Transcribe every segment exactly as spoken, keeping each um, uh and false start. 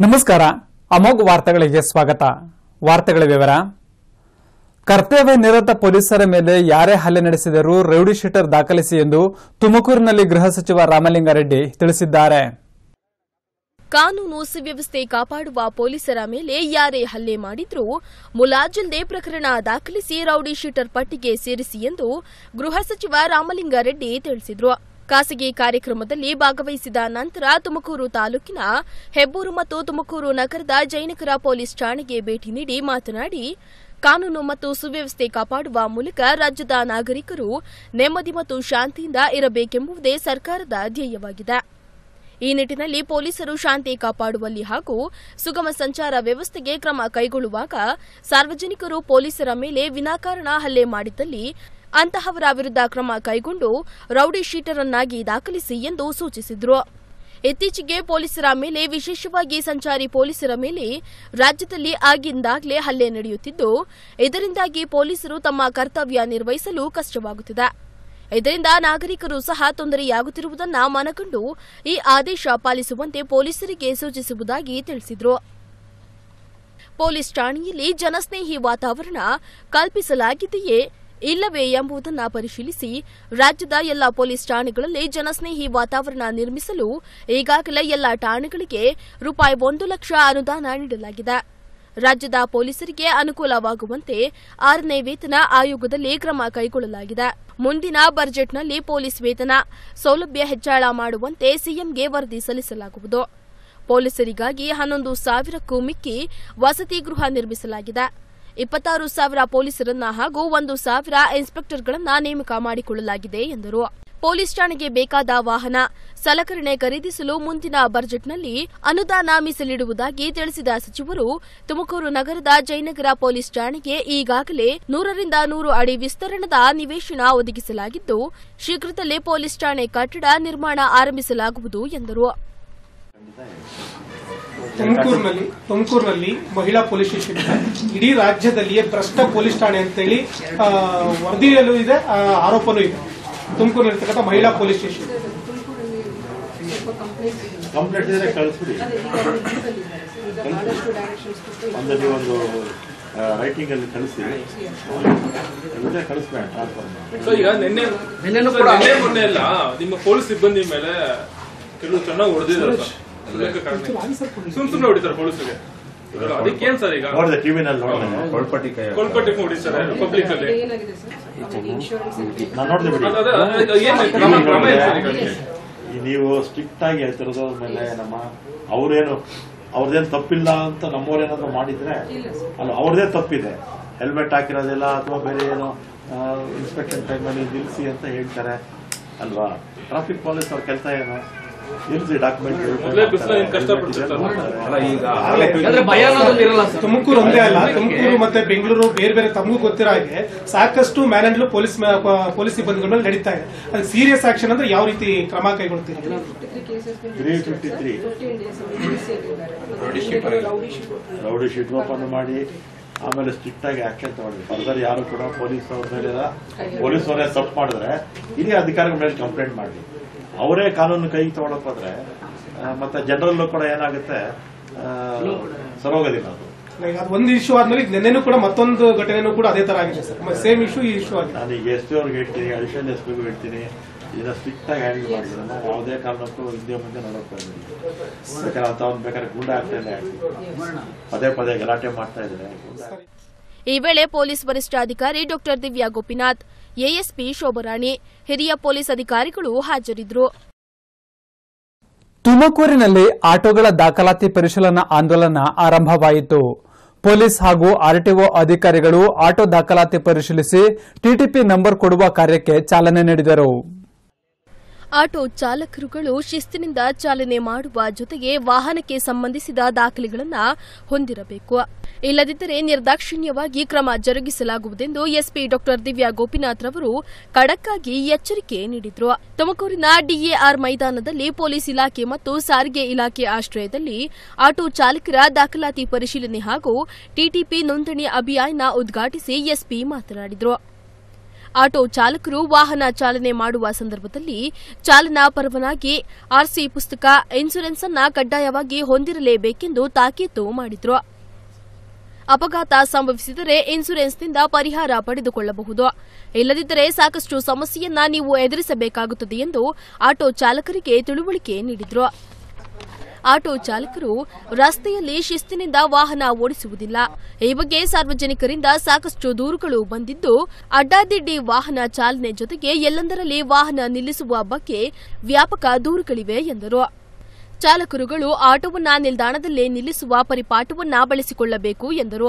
ನಮಸ್ಕಾರ ಅಮೋಘ ವಾರ್ತೆಗಳಿಗೆ ಸ್ವಾಗತ. ವಾರ್ತೆಗಳ ವಿವರ. ಕರ್ತವ್ಯ ನಿರತ ಪೊಲೀಸರ ಮೇಲೆ ಯಾರೇ ಹಲ್ಲೆ ನಡೆಸಿದರೂ ರೌಡಿ ಶೀಟರ್ ದಾಖಲಿಸಿ ಎಂದು ತುಮಕೂರಿನಲ್ಲಿ ಗೃಹ ಸಚಿವ ರಾಮಲಿಂಗಾರೆಡ್ಡಿ ತಿಳಿಸಿದ್ದಾರೆ. ಕಾನೂನು ಸುವ್ಯವಸ್ಥೆ ಕಾಪಾಡುವ ಪೊಲೀಸರ ಮೇಲೆ ಯಾರೇ ಹಲ್ಲೆ ಮಾಡಿದ್ರೂ ಮುಲಾಜಿಲ್ಲದೆ ಪ್ರಕರಣ ದಾಖಲಿಸಿ ರೌಡಿ ಶೀಟರ್ ಪಟ್ಟಿಗೆ ಸೇರಿಸಿ ಎಂದು ಗೃಹ ಸಚಿವ ರಾಮಲಿಂಗಾರೆಡ್ಡಿ ತಿಳಿಸಿದರು. ಖಾಸಗಿ ಕಾರ್ಯಕ್ರಮದಲ್ಲಿ ಭಾಗವಹಿಸಿದ ನಂತರ ತುಮಕೂರು ತಾಲೂಕಿನ ಹೆಬ್ಬೂರು ಮತ್ತು ತುಮಕೂರು ನಗರದ ಜಯನಗರ ಪೊಲೀಸ್ ಠಾಣೆಗೆ ಭೇಟಿ ನೀಡಿ ಮಾತನಾಡಿ, ಕಾನೂನು ಮತ್ತು ಸುವ್ಯವಸ್ಥೆ ಕಾಪಾಡುವ ಮೂಲಕ ರಾಜ್ಯದ ನಾಗರಿಕರು ನೆಮ್ಮದಿ ಮತ್ತು ಶಾಂತಿಯಿಂದ ಇರಬೇಕೆಂಬುದೇ ಸರ್ಕಾರದ ಧ್ಯೇಯವಾಗಿದೆ. ಈ ನಿಟ್ಟಿನಲ್ಲಿ ಪೊಲೀಸರು ಶಾಂತಿ ಕಾಪಾಡುವಲ್ಲಿ ಹಾಗೂ ಸುಗಮ ಸಂಚಾರ ವ್ಯವಸ್ಥೆಗೆ ಕ್ರಮ ಕೈಗೊಳ್ಳುವಾಗ ಸಾರ್ವಜನಿಕರು ಪೊಲೀಸರ ಮೇಲೆ ವಿನಾಕಾರಣ ಹಲ್ಲೆ ಮಾಡಿದ್ದಲ್ಲಿ ಅಂತಹವರ ವಿರುದ್ಧ ಕ್ರಮ ಕೈಗೊಂಡು ರೌಡಿ ಶೀಟರನ್ನಾಗಿ ದಾಖಲಿಸಿ ಎಂದು ಸೂಚಿಸಿದರು. ಇತ್ತೀಚೆಗೆ ಪೊಲೀಸರ ಮೇಲೆ, ವಿಶೇಷವಾಗಿ ಸಂಚಾರಿ ಪೊಲೀಸರ ಮೇಲೆ ರಾಜ್ಯದಲ್ಲಿ ಆಗಿಂದಾಗಲೇ ಹಲ್ಲೆ ನಡೆಯುತ್ತಿದ್ದು, ಇದರಿಂದಾಗಿ ಪೊಲೀಸರು ತಮ್ಮ ಕರ್ತವ್ಯ ನಿರ್ವಹಿಸಲು ಕಷ್ಟವಾಗುತ್ತಿದೆ. ಇದರಿಂದ ನಾಗರಿಕರು ಸಹ ತೊಂದರೆಯಾಗುತ್ತಿರುವುದನ್ನು ಮನಗಂಡು ಈ ಆದೇಶ ಪಾಲಿಸುವಂತೆ ಪೊಲೀಸರಿಗೆ ಸೂಚಿಸುವುದಾಗಿ ತಿಳಿಸಿದರು. ಪೊಲೀಸ್ ಠಾಣೆಯಲ್ಲಿ ಜನಸ್ನೇಹಿ ವಾತಾವರಣ ಕಲ್ಪಿಸಲಾಗಿದೆಯೇ ಇಲ್ಲವೇ ಎಂಬುದನ್ನು ಪರಿಶೀಲಿಸಿ ರಾಜ್ಯದ ಎಲ್ಲ ಪೊಲೀಸ್ ಠಾಣೆಗಳಲ್ಲಿ ಜನಸ್ನೇಹಿ ವಾತಾವರಣ ನಿರ್ಮಿಸಲು ಈಗಾಗಲೇ ಎಲ್ಲ ಠಾಣೆಗಳಿಗೆ ರೂಪಾಯಿ ಒಂದು ಲಕ್ಷ ಅನುದಾನ ನೀಡಲಾಗಿದೆ. ರಾಜ್ಯದ ಪೊಲೀಸರಿಗೆ ಅನುಕೂಲವಾಗುವಂತೆ ಆರನೇ ವೇತನ ಆಯೋಗದಲ್ಲಿ ಕ್ರಮ ಕೈಗೊಳ್ಳಲಾಗಿದೆ. ಮುಂದಿನ ಬಜೆಟ್ನಲ್ಲಿ ಪೊಲೀಸ್ ವೇತನ ಸೌಲಭ್ಯ ಹೆಚ್ಚಳ ಮಾಡುವಂತೆ ಸಿಎಂಗೆ ವರದಿ ಸಲ್ಲಿಸಲಾಗುವುದು. ಪೊಲೀಸರಿಗಾಗಿ ಹನ್ನೊಂದು ಸಾವಿರಕ್ಕೂ ಮಿಕ್ಕಿ ವಸತಿ ಗೃಹ ನಿರ್ಮಿಸಲಾಗಿದೆ. ಇಪ್ಪತ್ತಾರು ಸಾವಿರ ಪೊಲೀಸರನ್ನ ಹಾಗೂ ಒಂದು ಸಾವಿರ ಇನ್ಸ್ಪೆಕ್ಟರ್ಗಳನ್ನ ನೇಮಕ ಮಾಡಿಕೊಳ್ಳಲಾಗಿದೆ ಎಂದರು. ಪೊಲೀಸ್ ಠಾಣೆಗೆ ಬೇಕಾದ ವಾಹನ, ಸಲಕರಣೆ ಖರೀದಿಸಲು ಮುಂದಿನ ಬಜೆಟ್ನಲ್ಲಿ ಅನುದಾನ ಮೀಸಲಿಡುವುದಾಗಿ ತಿಳಿಸಿದ ಸಚಿವರು, ತುಮಕೂರು ನಗರದ ಜಯನಗರ ಪೊಲೀಸ್ ಠಾಣೆಗೆ ಈಗಾಗಲೇ ನೂರರಿಂದ ನೂರು ಅಡಿ ವಿಸ್ತರಣದ ನಿವೇಶನ ಒದಗಿಸಲಾಗಿದ್ದು, ಶೀಘ್ರದಲ್ಲೇ ಪೊಲೀಸ್ ಠಾಣೆ ಕಟ್ಟಡ ನಿರ್ಮಾಣ ಆರಂಭಿಸಲಾಗುವುದು ಎಂದರು. ತುಮಕೂರಿನಲ್ಲಿ ತುಮಕೂರಿನಲ್ಲಿ ಮಹಿಳಾ ಪೊಲೀಸ್ ಸ್ಟೇಷನ್ ಇದೆ. ಇಡೀ ರಾಜ್ಯದಲ್ಲಿಯೇ ಭ್ರಷ್ಟ ಪೊಲೀಸ್ ಠಾಣೆ ಅಂತೇಳಿ ವರದಿಯಲ್ಲೂ ಇದೆ, ಆರೋಪನೂ ಇದೆ. ತುಮಕೂರಿನಲ್ಲಿರ್ತಕ್ಕಂಥ ಮಹಿಳಾ ಪೊಲೀಸ್ ಸ್ಟೇಷನ್ ರೈಟಿಂಗ್ ಅಲ್ಲಿ ಕಳಿಸಿ ಈಗ ನಿನ್ನೆ ನಿನ್ನೆ ಮೊನ್ನೆ ಎಲ್ಲ ನಿಮ್ಮ ಪೊಲೀಸ್ ಸಿಬ್ಬಂದಿ ಮೇಲೆ ಕೆಲವು ಚೆನ್ನಾಗಿ ಹೊಡೆದಿದ್ದಾರೆ ಸರ್. ಸುಮ್ ಸುಮ್ನೆ ಹೊಡಿತಾರೆ ಪೊಲೀಸರಿಗೆ. ಅದಕ್ಕೇನ್ ಸರ್ ಈಗ ನೋಡಿದೆ ಟಿವಿನಲ್ಲಿ ನೋಡಿದೆ ಕೊಲ್ಪಟ್ಟಿ ಕೊಲ್ಪಟ್ಟಿ ಹೊಡಿತಾರೆ ಪಬ್ಲಿಕ್ ಅಲ್ಲಿ. ನಾನು ನೋಡಿದೆ ಬಿಡಿ. ನೀವು ಸ್ಟ್ರಿಕ್ಟ್ ಆಗಿ ಹೇಳ್ತಿರೋದ್ರ ಮೇಲೆ ನಮ್ಮ ಅವ್ರೇನು ಅವ್ರದೇನು ತಪ್ಪಿಲ್ಲ ಅಂತ ನಮ್ಮವ್ರೇನಾದ್ರು ಮಾಡಿದ್ರೆ ಅಲ್ಲ, ಅವ್ರದೇ ತಪ್ಪಿದೆ. ಹೆಲ್ಮೆಟ್ ಹಾಕಿರೋದಿಲ್ಲ ಅಥವಾ ಬೇರೆ ಏನೋ ಇನ್ಸ್ಪೆಕ್ಷನ್ ಟೈಮಲ್ಲಿ ನಿಲ್ಲಿಸಿ ಅಂತ ಹೇಳ್ತಾರೆ ಅಲ್ವಾ. ಟ್ರಾಫಿಕ್ ಪೊಲೀಸ್ ಅವ್ರ ಕೆಲಸ ಏನು ನಿಲ್ಲಿಸಿ ಡಾಕ್ಯುಮೆಂಟ್. ತುಮಕೂರು ಒಂದೇ ಅಲ್ಲ, ತುಮಕೂರು ಮತ್ತೆ ಬೆಂಗಳೂರು ಬೇರೆ ಬೇರೆ ತಮಗೂ ಗೊತ್ತಿರೋ ಹಾಗೆ ಸಾಕಷ್ಟು ಮ್ಯಾನೇಜ್ಲು ಪೊಲೀಸ್ ಪೊಲೀಸ್ ಸಿಬ್ಬಂದಿಗಳ ಮೇಲೆ ನಡೀತಾ ಇದೆ. ಅದು ಸೀರಿಯಸ್ ಆಕ್ಷನ್ ಅಂದ್ರೆ ಯಾವ ರೀತಿ ಕ್ರಮ ಕೈಗೊಳ್ತೀರಿ? Three fifty three rowdy sheet open ಮಾಡಿ ಆಮೇಲೆ ಸ್ಟ್ರಿಕ್ಟ್ ಆಗಿ ಆಕ್ಷನ್ ತಗೊಂಡ್ರಿ. ಫರ್ದರ್ ಯಾರು ಕೂಡ ಪೊಲೀಸ್ ಅವ್ರ ಮೇಲೆ ಪೊಲೀಸ್ ಅವರೇ ತಪ್ಪು ಮಾಡಿದ್ರೆ ಹಿರಿಯ ಅಧಿಕಾರಿಗಳ ಮೇಲೆ ಕಂಪ್ಲೇಂಟ್ ಮಾಡಿ ಅವರೇ ಕಾನೂನು ಕೈಗೆ ತಗೊಳಕ್ ಹೋದ್ರೆ ಮತ್ತೆ ಜನರಲ್ಲೂ ಕೂಡ ಏನಾಗುತ್ತೆ, ಸರೋಗೋದಿಲ್ಲ ಅದು. ಒಂದು ಇಶ್ಯೂ ಆದ್ಮೇಲೆ ನೆನ್ನೆನೂ ಕೂಡ ಮತ್ತೊಂದು ಘಟನೆನೂ ಕೂಡ ಅದೇ ತರ ಆಗಿದೆ ಸರ್. ಸೇಮ್ ಇಶ್ಯೂ ಈ ಇಶ್ಯೂ ಆಗಿದೆ. ನಾನು ಈಗ ಎಸ್ ಪಿ ಅವ್ರಿಗೆ ಹೇಳ್ತೀನಿ, ಅಡಿಷನಲ್ ಎಸ್ ಪಿಗೂ ಹೇಳ್ತೀನಿ, ಇದನ್ನ ಸ್ಟ್ರಿಕ್ಟ್ ಆಗಿ ಹ್ಯಾಂಡಲ್ ಮಾಡಿದ್ರೆ ನಾವು ಯಾವುದೇ ಕಾರಣಕ್ಕೂ ಹಿಂದೆ ಮುಂದೆ ನೋಡೋಕೆ ಬೇಕಾದ್ರೆ ಅಂತ ಒಂದು ಬೇಕಾದ್ರೆ ಗುಂಡ ಆಗ್ತಾ ಇದೆ, ಪದೇ ಪದೇ ಗಲಾಟೆ ಮಾಡ್ತಾ ಇದ್ದಾರೆ. ಈ ವೇಳೆ ಪೊಲೀಸ್ ವರಿಷ್ಠಾಧಿಕಾರಿ ಡಾ ದಿವ್ಯಾ ಗೋಪಿನಾಥ್, ಎಎಸ್ಪಿ ಶೋಭರಾಣಿ, ಹಿರಿಯ ಪೊಲೀಸ್ ಅಧಿಕಾರಿಗಳು ಹಾಜರಿದ್ದರು. ತುಮಕೂರಿನಲ್ಲಿ ಆಟೋಗಳ ದಾಖಲಾತಿ ಪರಿಶೀಲನಾ ಆಂದೋಲನ ಆರಂಭವಾಯಿತು. ಪೊಲೀಸ್ ಹಾಗೂ ಆರ್ಟಿಒ ಅಧಿಕಾರಿಗಳು ಆಟೋ ದಾಖಲಾತಿ ಪರಿಶೀಲಿಸಿ ಟಿಟಿಪಿ ನಂಬರ್ ಕೊಡುವ ಕಾರ್ಯಕ್ಕೆ ಚಾಲನೆ ನೀಡಿದರು. ಆಟೋ ಚಾಲಕರುಗಳು ಶಿಸ್ತಿನಿಂದ ಚಾಲನೆ ಮಾಡುವ ಜೊತೆಗೆ ವಾಹನಕ್ಕೆ ಸಂಬಂಧಿಸಿದ ದಾಖಲೆಗಳನ್ನು ಹೊಂದಿರಬೇಕು. ಇಲ್ಲದಿದ್ದರೆ ನಿರ್ದಾಕ್ಷಿಣ್ಯವಾಗಿ ಕ್ರಮ ಜರುಗಿಸಲಾಗುವುದೆಂದು ಎಸ್ಪಿ ಡಾ ದಿವ್ಯಾ ಗೋಪಿನಾಥ್ ರವರು ಖಡಕ್ ಆಗಿ ಎಚ್ಚರಿಕೆ ನೀಡಿದರು. ತುಮಕೂರಿನ ಡಿಎಆರ್ ಮೈದಾನದಲ್ಲಿ ಪೊಲೀಸ್ ಇಲಾಖೆ ಮತ್ತು ಸಾರಿಗೆ ಇಲಾಖೆ ಆಶ್ರಯದಲ್ಲಿ ಆಟೋ ಚಾಲಕರ ದಾಖಲಾತಿ ಪರಿಶೀಲನೆ ಹಾಗೂ ಟಿಟಿಪಿ ನೋಂದಣಿ ಅಭಿಯಾನ ಉದ್ಘಾಟಿಸಿ ಎಸ್ಪಿ ಮಾತನಾಡಿದರು. ಆಟೋ ಚಾಲಕರು ವಾಹನ ಚಾಲನೆ ಮಾಡುವ ಸಂದರ್ಭದಲ್ಲಿ ಚಾಲನಾ ಪರವಾನಗಿ, ಆರ್ಸಿ ಪುಸ್ತಕ, ಇನ್ಶೂರೆನ್ಸ್ ಅನ್ನ ಕಡ್ಡಾಯವಾಗಿ ಹೊಂದಿರಲೇಬೇಕೆಂದು ತಾಕೀತು ಮಾಡಿದ್ರು. ಅಪಘಾತ ಸಂಭವಿಸಿದರೆ ಇನ್ಶೂರೆನ್ಸ್ನಿಂದ ಪರಿಹಾರ ಪಡೆದುಕೊಳ್ಳಬಹುದು. ಇಲ್ಲದಿದ್ದರೆ ಸಾಕಷ್ಟು ಸಮಸ್ಯೆಯನ್ನ ನೀವು ಎದುರಿಸಬೇಕಾಗುತ್ತದೆ ಎಂದು ಆಟೋ ಚಾಲಕರಿಗೆ ತಿಳುವಳಿಕೆ ನೀಡಿದ್ರು. ಆಟೋ ಚಾಲಕರು ರಸ್ತೆಯಲ್ಲಿ ಶಿಸ್ತಿನಿಂದ ವಾಹನ ಓಡಿಸುವುದಿಲ್ಲ. ಈ ಬಗ್ಗೆ ಸಾರ್ವಜನಿಕರಿಂದ ಸಾಕಷ್ಟು ದೂರುಗಳು ಬಂದಿದ್ದು, ಅಡ್ಡಾದಿಡ್ಡಿ ವಾಹನ ಚಾಲನೆ ಜೊತೆಗೆ ಎಲ್ಲೆಂದರಲ್ಲಿ ವಾಹನ ನಿಲ್ಲಿಸುವ ಬಗ್ಗೆ ವ್ಯಾಪಕ ದೂರುಗಳಿವೆ ಎಂದರು. ಚಾಲಕರುಗಳು ಆಟೋವನ್ನ ನಿಲ್ದಾಣದಲ್ಲೇ ನಿಲ್ಲಿಸುವ ಪರಿಪಾಠವನ್ನ ಬಳಸಿಕೊಳ್ಳಬೇಕು ಎಂದರು.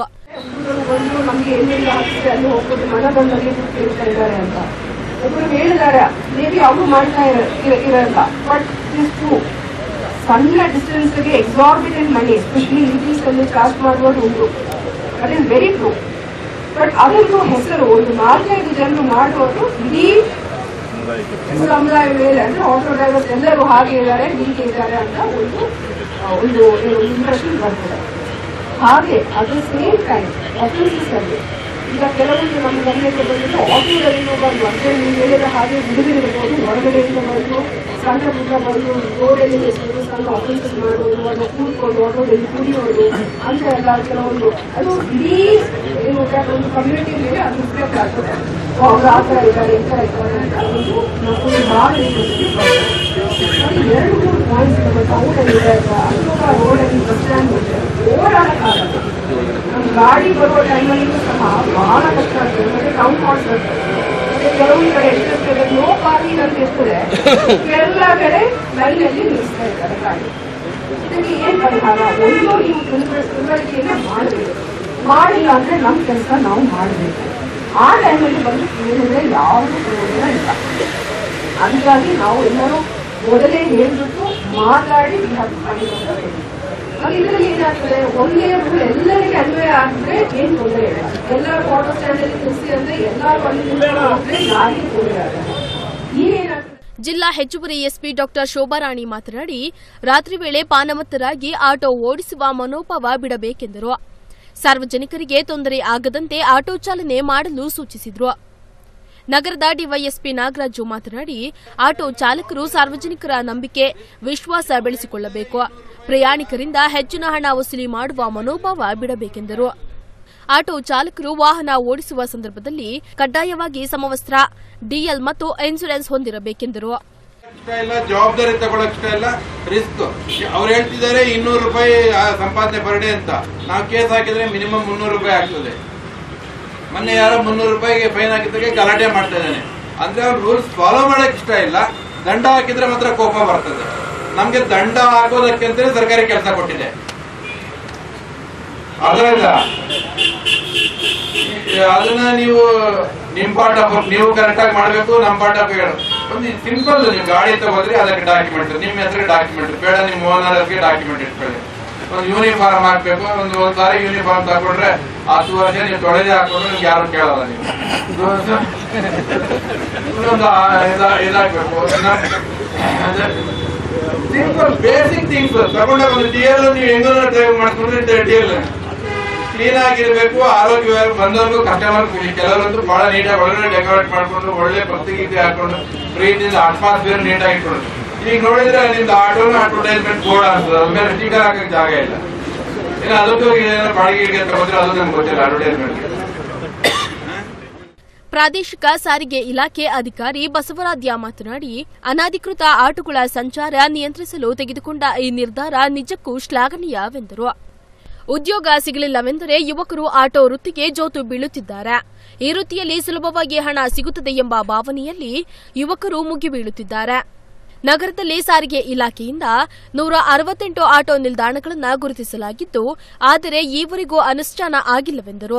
ಸಣ್ಣ ಡಿಸ್ಟೆನ್ಸ್ಗೆ ಎಕ್ಸಾರ್ಬಿಟೆಂಟ್ ಮನಿ ಎಸ್ಪೆಷಲಿ ಇಂಗ್ಲೀಷ್ ಅಲ್ಲಿ ಚಾರ್ಜ್ ಮಾಡುವುದು ಉಂಟು. That is very true. But ಅದನ್ನು ಹೆಸರು ಒಂದು ನಾಲ್ಕೈದು ಜನರು ಮಾಡುವುದು ಇಡೀ ಸಮುದಾಯ ಮೇಲೆ ಅಂದ್ರೆ ಆಟೋ ಡ್ರೈವರ್ಸ್ ಎಲ್ಲರೂ ಹಾಗೆ ಇದ್ದಾರೆ, ಹೀಗೆ ಇದ್ದಾರೆ ಅಂತ ಒಂದು ಒಂದು ಇಂಪ್ರೆಷನ್ ಬರ್ತದೆ. ಹಾಗೆ at the same time offices ಅಲ್ಲಿ ಈಗ ಕೆಲವೊಂದು ನಮ್ಮ ಗಮನಕ್ಕೆ ಬಂದಿದ್ದು ಆಟೋದಲ್ಲಿಂದ ಬಂದು ಅಂದ್ರೆ ನೀವು ಹೇಳಿದ ಹಾಗೆ ಬಿಡುವಿರಬಹುದು, ಹೊರಗಡೆಯಿಂದ ಬಂದು ಸಣ್ಣ ಪುಟ್ಟ ಬಂದು ರೋಡಲ್ಲಿ ಸಣ್ಣ ಆಫೀಸಸ್ ಮಾಡೋದು, ಅದು ಕೂತ್ಕೊಂಡು ಆಟೋದಲ್ಲಿ ಕುಡಿಯೋದು ಅಂತ ಎಲ್ಲ ಕೆಲವೊಂದು ಅದು ಇಡೀ ಏನು ಒಂದು ಕಮ್ಯುನಿಟಿ ಮೇಲೆ ಅದು ರಿಫ್ಲೆಕ್ಟ್ ಆಗ್ತದೆ. ಅವರು ಆ ಥರ ಇದ್ದಾರೆ ಈ ಥರ ಇದ್ದಾರೆ ಅಂತ ಒಂದು ನಾವು ಭಾಳ ಅದು ಎರಡು ಮೂರು ಪಾಯಿಂಟ್ಸ್ ನಮ್ಮ ಟೌನಲ್ಲಿ ಇದ್ದಾಗ ಅಥವಾ ರೋಡಲ್ಲಿ ಬಸ್ ಸ್ಟ್ಯಾಂಡ್ ಓಡಾಡಕ್ಕಾಗಲ್ಲ. ನಮ್ಮ ಗಾಡಿ ಬರುವ ಟೈಮಲ್ಲಿ ಸಹ ಬಹಳ ಕಷ್ಟ ಆಗ್ತದೆ. ಮತ್ತೆ ಟೌನ್ ಹಾಲ್ಸ್ ಬರ್ತದೆ, ಮತ್ತೆ ಕೆಲವೊಂದು ಕಡೆ ಎಷ್ಟಿರ್ತದೆ ನೋ ಪಾರ್ಕಿಂಗ್ ಅಂತ ಇರ್ತದೆ, ಎಲ್ಲ ಕಡೆ ಲೈನಲ್ಲಿ ನಿಲ್ಲಿಸ್ತಾ ಇದ್ದಾರೆ ಗಾಡಿ. ಇದಕ್ಕೆ ಏನ್ ಪರಿಹಾರ? ಒಂದು ನೀವು ತಿಳುವಳಿಕೆಯನ್ನ ಮಾಡಬೇಕು. ಮಾಡಿಲ್ಲ ಅಂದ್ರೆ ನಮ್ಮ ಕೆಲಸ ನಾವು ಮಾಡಬೇಕು. ಆ ಟೈಮಲ್ಲಿ ಬಂದು ಕೇಳಿದ್ರೆ ಯಾವುದು ಪ್ರಯೋಜನ ಇಲ್ಲ. ಅದಕ್ಕಾಗಿ ನಾವು ಎಲ್ಲರೂ ಮೊದಲೇ ಹೇಳ್ಬಿಟ್ಟು ಮಾತಾಡಿ ಮಾಡಿಕೊಳ್ಬೇಕು. ಇದರಲ್ಲಿ ಏನಾಗ್ತದೆ, ಒಂದೇ ರೂಲ್ ಎಲ್ಲರಿಗೆ ಅನ್ವಯ ಆಗಿದ್ರೆ ಏನ್ ತೊಂದರೆ ಇಲ್ಲ. ಎಲ್ಲರೂ ಆಟೋ ಸ್ಟ್ಯಾಂಡ್ ಅಲ್ಲಿ ನಿಲ್ಲಿಸಿ ಅಂದ್ರೆ ಎಲ್ಲರೂ ಅಲ್ಲಿ ನಿಂತ್ಕೊಂಡ್ರೆ ಯಾರಿಗೂ ತೊಂದರೆ ಆಗಲ್ಲ. ಈಗೇನಾಗ್ತದೆ, ಜಿಲ್ಲಾ ಹೆಚ್ಚುವರಿ ಎಸ್ಪಿ ಡಾಕ್ಟರ್ ಶೋಭಾರಾಣಿ ಮಾತನಾಡಿ, ರಾತ್ರಿ ವೇಳೆ ಪಾನಮತ್ತರಾಗಿ ಆಟೋ ಓಡಿಸುವ ಮನೋಭಾವ ಬಿಡಬೇಕೆಂದರು. ಸಾರ್ವಜನಿಕರಿಗೆ ತೊಂದರೆ ಆಗದಂತೆ ಆಟೋ ಚಾಲನೆ ಮಾಡಲು ಸೂಚಿಸಿದರು. ನಗರದ ಡಿವೈಎಸ್ಪಿ ನಾಗರಾಜು ಮಾತನಾಡಿ, ಆಟೋ ಚಾಲಕರು ಸಾರ್ವಜನಿಕರ ನಂಬಿಕೆ, ವಿಶ್ವಾಸ ಬೆಳೆಸಿಕೊಳ್ಳಬೇಕು. ಪ್ರಯಾಣಿಕರಿಂದ ಹೆಚ್ಚಿನ ಹಣ ವಸೂಲಿ ಮಾಡುವ ಮನೋಭಾವ ಬಿಡಬೇಕೆಂದರು. ಆಟೋ ಚಾಲಕರು ವಾಹನ ಓಡಿಸುವ ಸಂದರ್ಭದಲ್ಲಿ ಕಡ್ಡಾಯವಾಗಿ ಸಮವಸ್ತ್ರ, ಡಿಎಲ್ ಮತ್ತು ಇನ್ಶೂರೆನ್ಸ್ ಹೊಂದಿರಬೇಕೆಂದರು. ಜವಾಬ್ದಾರಿ ತಗೊಳಕ್ ಇಷ್ಟ ಇಲ್ಲ, ರಿಸ್ಕ್. ಅವ್ರು ಹೇಳ್ತಿದ್ದಾರೆ ಇನ್ನೂರು ರೂಪಾಯಿ ಸಂಪಾದನೆ ಪರ್ ಡೇ ಅಂತ. ನಾವು ಕೇಸ್ ಹಾಕಿದ್ರೆ ಮಿನಿಮಮ್ ಮುನ್ನೂರು ರೂಪಾಯಿ ಆಗ್ತದೆ. ಮೊನ್ನೆ ಯಾರೋ ಮುನ್ನೂರು ರೂಪಾಯಿಗೆ ಫೈನ್ ಹಾಕಿದ್ದಕ್ಕೆ ಗಲಾಟೆ ಮಾಡ್ತಾ ಇದ್ದಾನೆ. ಅಂದ್ರೆ ಅವ್ರು ರೂಲ್ಸ್ ಫಾಲೋ ಮಾಡಕ್ ಇಷ್ಟ ಇಲ್ಲ, ದಂಡ ಹಾಕಿದ್ರೆ ಮಾತ್ರ ಕೋಪ ಬರ್ತದೆ. ನಮ್ಗೆ ದಂಡ ಹಾಕೋದಕ್ಕೆ ಅಂತ ಸರ್ಕಾರಿ ಕೆಲಸ ಕೊಟ್ಟಿದೆ. ಅದರಿಂದ ಅದನ್ನ ನೀವು ನಿಮ್ ಪಾರ್ಟ್ ಆಫ್ ನೀವು ಕರೆಕ್ಟ್ ಆಗಿ ಮಾಡ್ಬೇಕು, ನಮ್ ಪಾರ್ಟ್ ಆಫ್ ಹೇಳು. ಒಂದು ಸಿಂಪಲ್, ನೀವು ಗಾಡಿ ತಗೋದ್ರಿ ಅದಕ್ಕೆ ಡಾಕ್ಯುಮೆಂಟ್, ನಿಮ್ ಹೆಸರಿಗೆ ಡಾಕ್ಯುಮೆಂಟ್ ಬೇಡ, ನಿಮ್ ಓನರ್ಗೆ ಡಾಕ್ಯುಮೆಂಟ್ ಇಟ್ಕೊಳ್ಳಿ. ಒಂದು ಯೂನಿಫಾರ್ಮ್ ಹಾಕ್ಬೇಕು. ಒಂದು ಒಂದ್ ಸಾರಿ ಯೂನಿಫಾರ್ಮ್ ತಗೊಂಡ್ರೆ ಹತ್ತು ವರ್ಷ ನೀವು ತೊಳೆದೇ ಹಾಕೊಂಡ್ರೆ ನಿಮ್ಗೆ ಯಾರು ಕೇಳಲ್ಲ. ನೀವು ಇನ್ನೊಂದು ಇದಾಗ್ಬೇಕು. ಸಿಂಪಲ್ ಬೇಸಿಕ್ ಥಿಂಗ್ಸ್ ತಗೊಂಡ ಒಂದು ಡಿಎಲ್ ನೀವು ಹೆಂಗೋ ಡ್ರೈವ್ ಮಾಡ್ಕೊಂಡ್ರೆ ಡಿಎಲ್ ಕ್ಲೀನ್ ಆಗಿರ್ಬೇಕು, ಆರೋಗ್ಯವಾಗಿ ಬಂದವ್ರಿಗೂ ಕಸ್ಟಮರ್. ಕೆಲವರಂತೂ ಬಹಳ ನೀಟಾಗಿ ಒಳಗಡೆ ಡೆಕೋರೇಟ್ ಮಾಡ್ಕೊಂಡು ಒಳ್ಳೆ ಭಕ್ತಿಗೀತೆ ಹಾಕೊಂಡು ಪ್ರೀತಿಯಿಂದ ಅಟ್ಮಾಸ್ಫಿಯರ್ ನೀಟಾಗಿ ಇಟ್ಕೊಂಡು. ಈಗ ನೋಡಿದ್ರೆ ನಿಮ್ದು ಆಟೋನು ಅಡ್ವರ್ಟೈಸ್ಮೆಂಟ್ ಬೋರ್ಡ್ ಆಗ್ತದೆ, ಅದ್ರ ಸ್ಟಿಕರ್ ಹಾಕಕ್ ಜಾಗ ಇಲ್ಲ. ಇನ್ನು ಅದಕ್ಕೂ ಬಾಡಿಗೆ ತಗೊಂಡ್ರೆ ಅದು ನಮ್ಗೆ ಗೊತ್ತಿಲ್ಲ ಅಡ್ವರ್ಟೈಸ್ಮೆಂಟ್. ಪ್ರಾದೇಶಿಕ ಸಾರಿಗೆ ಇಲಾಖೆ ಅಧಿಕಾರಿ ಬಸವರಾಧ್ಯ ಮಾತನಾಡಿ, ಅನಧಿಕೃತ ಆಟೋಗಳ ಸಂಚಾರ ನಿಯಂತ್ರಿಸಲು ತೆಗೆದುಕೊಂಡ ಈ ನಿರ್ಧಾರ ನಿಜಕ್ಕೂ ಶ್ಲಾಘನೀಯವೆಂದರು. ಉದ್ಯೋಗ ಸಿಗಲಿಲ್ಲವೆಂದರೆ ಯುವಕರು ಆಟೋ ವೃತ್ತಿಗೆ ಜೋತು ಬೀಳುತ್ತಿದ್ದಾರೆ. ಈ ವೃತ್ತಿಯಲ್ಲಿ ಸುಲಭವಾಗಿ ಹಣ ಸಿಗುತ್ತದೆ ಎಂಬ ಭಾವನೆಯಲ್ಲಿ ಯುವಕರು ಮುಗಿಬೀಳುತ್ತಿದ್ದಾರೆ. ನಗರದಲ್ಲಿ ಸಾರಿಗೆ ಇಲಾಖೆಯಿಂದ ನೂರ ಅರವತ್ತೆಂಟು ಆಟೋ ನಿಲ್ದಾಣಗಳನ್ನು ಗುರುತಿಸಲಾಗಿದ್ದು, ಆದರೆ ಈವರೆಗೂ ಅನುಷ್ಠಾನ ಆಗಿಲ್ಲವೆಂದರು.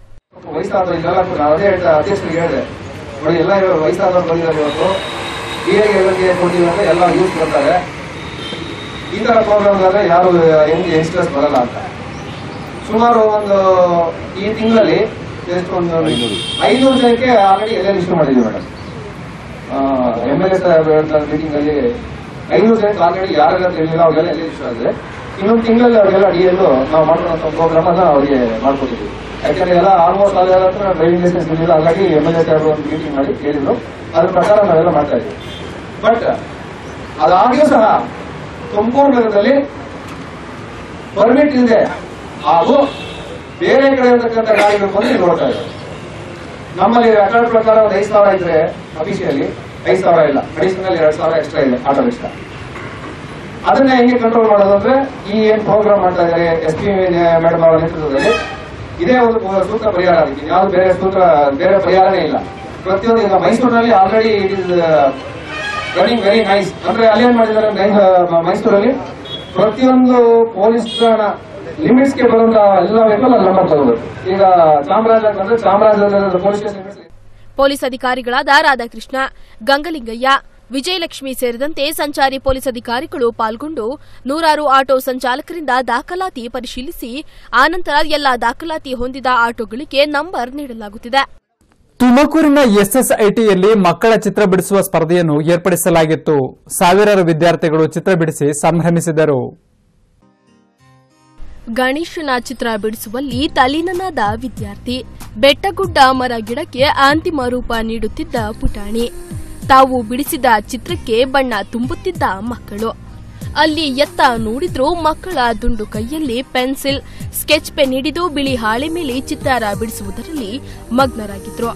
ಅಧ್ಯಕ್ಷರಿಗೆ ಹೇಳಿದೆ, ನೋಡಿ ಎಲ್ಲ ವಯಸ್ಸಾದವ್ರು ಬಂದಿದ್ದಾರೆ, ಇವತ್ತು ಹಿರಿಯರಿಗೆ ಕೊಟ್ಟಿದ್ದಾರೆ, ಎಲ್ಲ ಯೂಸ್ ಬರ್ತಾರೆ. ಈ ತರ ಪ್ರೋಗ್ರಾಮ್ ಆದ್ರೆ ಯಾರು ಯಂಗ್ಸ್ಟರ್ಸ್ ಬರಲ್ಲ ಅಂತ. ಸುಮಾರು ಒಂದು ಈ ತಿಂಗಳಲ್ಲಿ ಒಂದು ಐನೂರು ಜನಕ್ಕೆ ಆಲ್ರೆಡಿ ಎಲ್ಲ ರಿಜಿಸ್ಟರ್ ಮಾಡಿದ್ವಿ madam. M L A meeting ಅಲ್ಲಿ ಐನೂರು ಜನಕ್ಕೆ ಆಲ್ರೆಡಿ ಯಾರೆಲ್ಲ ತಿಳಿದಿಲ್ಲ ಅವ್ರಿಗೆಲ್ಲ ಎಲ್ಲ ರಿಜಿಸ್ಟರ್ ಆಗಿದೆ. ಇನ್ನೊಂದು ತಿಂಗಳಲ್ಲಿ ಅವ್ರಿಗೆಲ್ಲ ಡಿ ಎಲ್ ನಾವು ಮಾಡ್ಕೊಳ್ಳೋ ಪ್ರೋಗ್ರಾಮ್ ಅನ್ನ ಅವರಿಗೆ ಮಾಡ್ಕೊತಿದ್ವಿ. ಯಾಕಂದ್ರೆ ಎಲ್ಲ ಆಲ್ಮೋಸ್ಟ್ ಅಲ್ಲ ಹತ್ರ ಡ್ರೈವಿಂಗ್ ಲೈಸೆನ್ಸ್ ಇರಲಿಲ್ಲ. ಹಾಗಾಗಿ ಎಮ್ ಎಲ್ ಎ ಸಾಹೇಬರು ಒಂದು ಮೀಟಿಂಗ್ ಮಾಡಿ ಕೇಳಿದ್ರು, ಅದ್ರ ಪ್ರಕಾರ ನಾವೆಲ್ಲ ಮಾಡ್ತಾ ಇದ್ವಿ. ಬಟ್ ಅದಾಗಿಯೂ ಸಹ ತುಮಕೂರು ನಗರದಲ್ಲಿ ಪರ್ಮಿಟ್ ಇಲ್ಲದೆ ಹಾಗೂ ಬೇರೆ ಕಡೆ ಇರತಕ್ಕಂಥ ಗಾಡಿಗಳು ಬಂದು ನೋಡ್ತಾ ಇದ್ದಾರೆ. ನಮ್ಮಲ್ಲಿ ರೆಕಾರ್ಡ್ ಪ್ರಕಾರ ಒಂದು ಐದು ಸಾವಿರ ಇದ್ರೆ ಅಫಿಷಿಯಲಿ ಐದು ಸಾವಿರ ಇಲ್ಲ, ಅಡಿಷನಲ್ ಎರಡು ಸಾವಿರ ಎಕ್ಸ್ಟ್ರಾ ಇದೆ ಆಟೋ ರಿಕ್ಷಾ. ಅದನ್ನ ಹೆಂಗೆ ಕಂಟ್ರೋಲ್ ಮಾಡೋದು ಅಂದ್ರೆ ಈ ಏನ್ ಪ್ರೋಗ್ರಾಮ್ ಮಾಡ್ತಾ ಇದ್ದಾರೆ ಎಸ್ ಪಿ ಮೇಡಮ್ ಅವರ ನೇತೃತ್ವದಲ್ಲಿ ಇದೇ ಒಂದು ಸೂತ್ರ ಪರಿಹಾರ. ಅದಕ್ಕೆ ಯಾವ್ದು ಬೇರೆ ಸೂತ್ರ ಬೇರೆ ಪರಿಹಾರನೇ ಇಲ್ಲ. ಪ್ರತಿಯೊಂದು ಈಗ ಮೈಸೂರಿನಲ್ಲಿ already it is running very nice. ಅಂದ್ರೆ ಅಲ್ಲಿ ಏನ್ ಮಾಡಿದ್ದಾರೆ ಮೈಸೂರಲ್ಲಿ ಪ್ರತಿಯೊಂದು ಪೊಲೀಸ್ ಲಿಮಿಟ್ಸ್ಗೆ ಬರುವಂತಹ ಎಲ್ಲ ವೆಹಿಕಲ್ ಅಲ್ಲಿ ನಂಬರ್ ತಗೋಬೇಕು. ಈಗ ಚಾಮರಾಜ ಅಂದ್ರೆ ಚಾಮರಾಜನಗರ ಪೊಲೀಸ್ ಸ್ಟೇಷನ್ ಪೊಲೀಸ್ ಅಧಿಕಾರಿಗಳಾದ ರಾಧಾಕೃಷ್ಣ, ಗಂಗಲಿಂಗಯ್ಯ, ವಿಜಯಲಕ್ಷ್ಮಿ ಸೇರಿದಂತೆ ಸಂಚಾರಿ ಪೊಲೀಸ್ ಅಧಿಕಾರಿಗಳು ಪಾಲ್ಗೊಂಡು ನೂರಾರು ಆಟೋ ಸಂಚಾಲಕರಿಂದ ದಾಖಲಾತಿ ಪರಿಶೀಲಿಸಿ ಆನಂತರ ಎಲ್ಲಾ ದಾಖಲಾತಿ ಹೊಂದಿದ ಆಟೋಗಳಿಗೆ ನಂಬರ್ ನೀಡಲಾಗುತ್ತಿದೆ. ತುಮಕೂರಿನ ಎಸ್ಎಸ್ಐಟಿಯಲ್ಲಿ ಮಕ್ಕಳ ಚಿತ್ರ ಬಿಡಿಸುವ ಸ್ಪರ್ಧೆಯನ್ನು ಏರ್ಪಡಿಸಲಾಗಿತ್ತು. ಸಾವಿರಾರು ವಿದ್ಯಾರ್ಥಿಗಳು ಚಿತ್ರ ಬಿಡಿಸಿ ಸಂಭ್ರಮಿಸಿದರು. ಗಣೇಶನ ಚಿತ್ರ ಬಿಡಿಸುವಲ್ಲಿ ತಲ್ಲೀನನಾದ ವಿದ್ಯಾರ್ಥಿ, ಬೆಟ್ಟಗುಡ್ಡ ಮರ ಗಿಡಕ್ಕೆ ಅಂತಿಮ ರೂಪ ನೀಡುತ್ತಿದ್ದ ಪುಟಾಣಿ, ತಾವು ಬಿಡಿಸಿದ ಚಿತ್ರಕ್ಕೆ ಬಣ್ಣ ತುಂಬುತ್ತಿದ್ದ ಮಕ್ಕಳು. ಅಲ್ಲಿ ಎತ್ತ ನೋಡಿದ್ರೂ ಮಕ್ಕಳ ದುಂಡು ಕೈಯಲ್ಲಿ ಪೆನ್ಸಿಲ್, ಸ್ಕೆಚ್ ಪೆನ್ ಹಿಡಿದು ಬಿಳಿ ಹಾಳೆ ಮೇಲೆ ಚಿತ್ತಾರ ಬಿಡಿಸುವುದರಲ್ಲಿ ಮಗ್ನರಾಗಿದ್ರು.